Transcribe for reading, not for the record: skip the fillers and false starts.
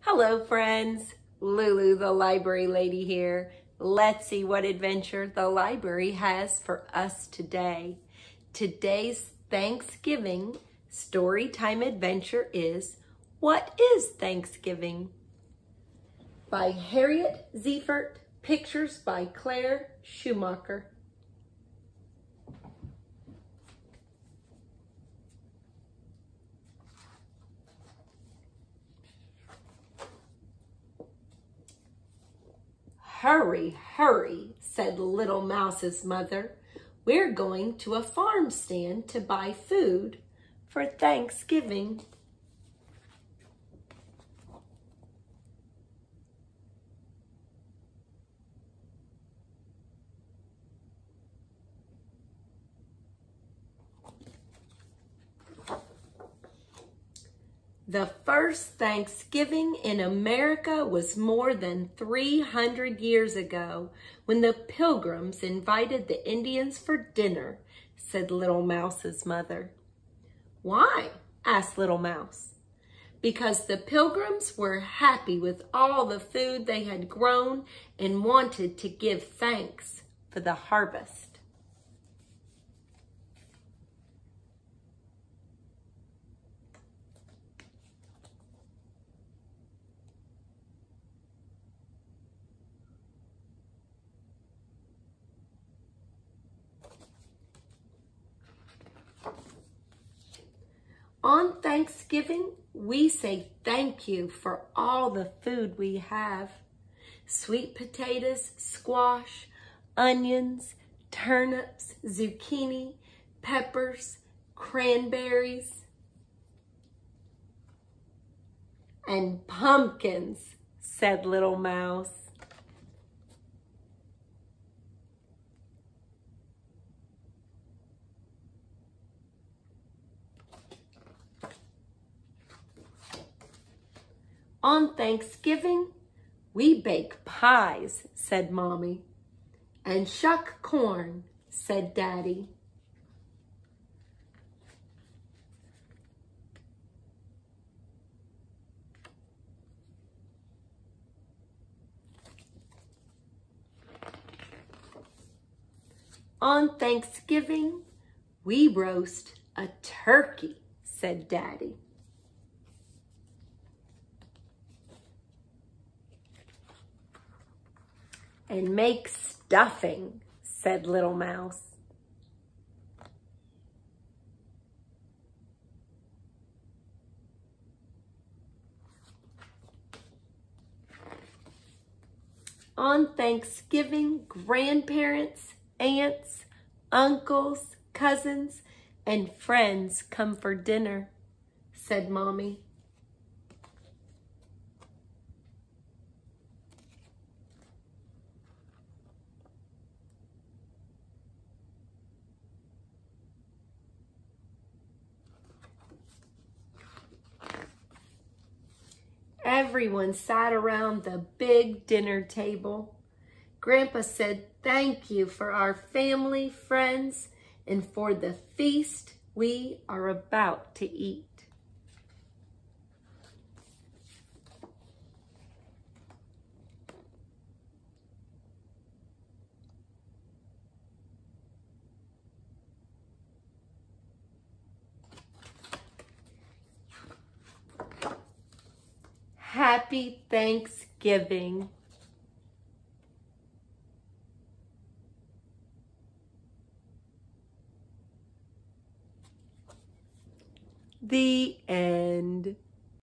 Hello friends, Lulu the library lady here. Let's see what adventure the library has for us today. Today's Thanksgiving storytime adventure is What is Thanksgiving? By Harriet Ziefert, pictures by Claire Schumacher. Hurry, hurry, said Little Mouse's mother. We're going to a farm stand to buy food for Thanksgiving. The first Thanksgiving in America was more than 300 years ago when the Pilgrims invited the Indians for dinner, said Little Mouse's mother. Why? Asked Little Mouse. Because the Pilgrims were happy with all the food they had grown and wanted to give thanks for the harvest. On Thanksgiving, we say thank you for all the food we have. Sweet potatoes, squash, onions, turnips, zucchini, peppers, cranberries, and pumpkins, said Little Mouse. On Thanksgiving, we bake pies, said Mommy, and shuck corn, said Daddy. On Thanksgiving, we roast a turkey, said Daddy. And make stuffing, said Little Mouse. On Thanksgiving, grandparents, aunts, uncles, cousins, and friends come for dinner, said Mommy. Everyone sat around the big dinner table. Grandpa said, "Thank you for our family, friends, and for the feast we are about to eat." Happy Thanksgiving. The end.